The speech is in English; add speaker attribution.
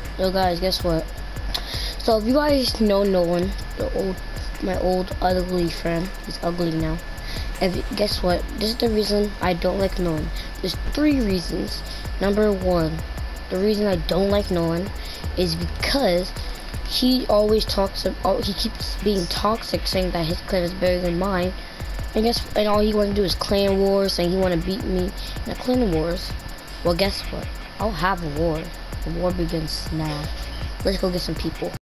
Speaker 1: So guys, guess what? So if you guys know Nolan, my old ugly friend, he's ugly now. Guess what? This is the reason I don't like Nolan. There's 3 reasons. Number 1, the reason I don't like Nolan is because he always he keeps being toxic, saying that his clan is better than mine. And all he want to do is clan wars, saying he want to beat me in the clan wars. Well, guess what? I'll have a war. The war begins now. Let's go get some people.